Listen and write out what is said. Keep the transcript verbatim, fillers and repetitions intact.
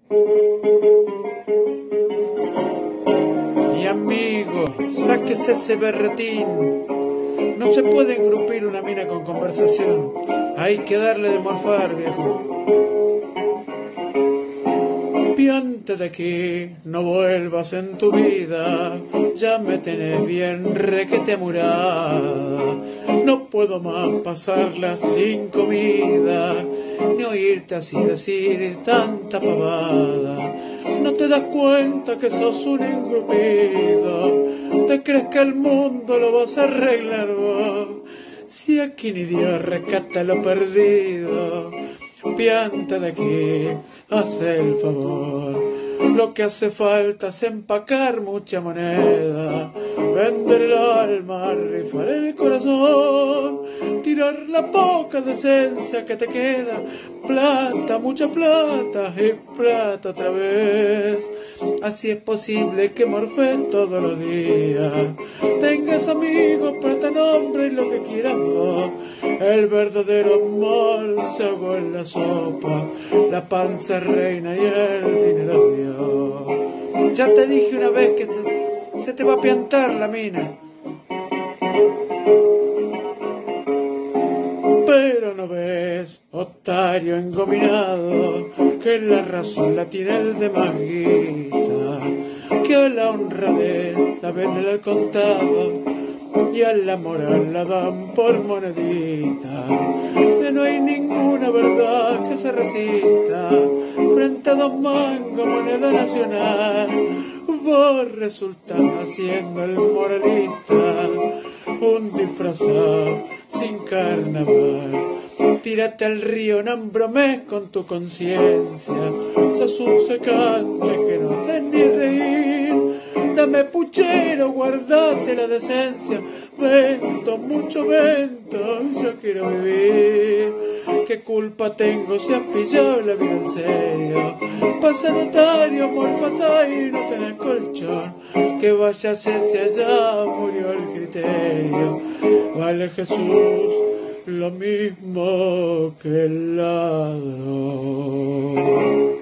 Mi amigo, sáquese ese berretín. No se puede engrupir una mina con conversación. Hay que darle de morfar, viejo. Piante de aquí, no vuelvas en tu vida. Ya me tenés bien requete amurada. No puedo más pasarla sin comida, ni oírte así decir tanta pavada. No te das cuenta que sos un engrupido. Te crees que el mundo lo vas a arreglar vos. Si aquí ni Dios rescata lo perdido. Piante de aquí, haz el favor. Lo que hace falta es empacar mucha moneda, vender el alma, rifar el corazón, tirar la poca decencia que te queda, plata, mucha plata y plata otra vez. Así es posible que morfen todos los días, tengas amigos, plata, nombre y lo que quieras vos. El verdadero amor se ahogó en la sopa, la panza reina y el dinero Dios. Ya te dije una vez que te, se te va a piantar la mina. Pero no ves, otario engominado, que la razón la tiene el de Maguita, que a la honradez la venden al contado y a la moral la dan por monedita, que no hay ninguna verdad que se resista frente a dos mangos moneda nacional. Vos resultás haciendo el moralista, un disfrazado sin carnaval. Tírate al río en ambromés con tu conciencia, sos un secante que no haces ni reír. Dame puchero, guardate la decencia, vento, mucho vento, yo quiero vivir. ¿Qué culpa tengo si has pillado la vida en serio? Pasa notario, morfas y no tenés colchón, que vayas ese allá, murió el criterio. Vale Jesús lo mismo que el ladrón.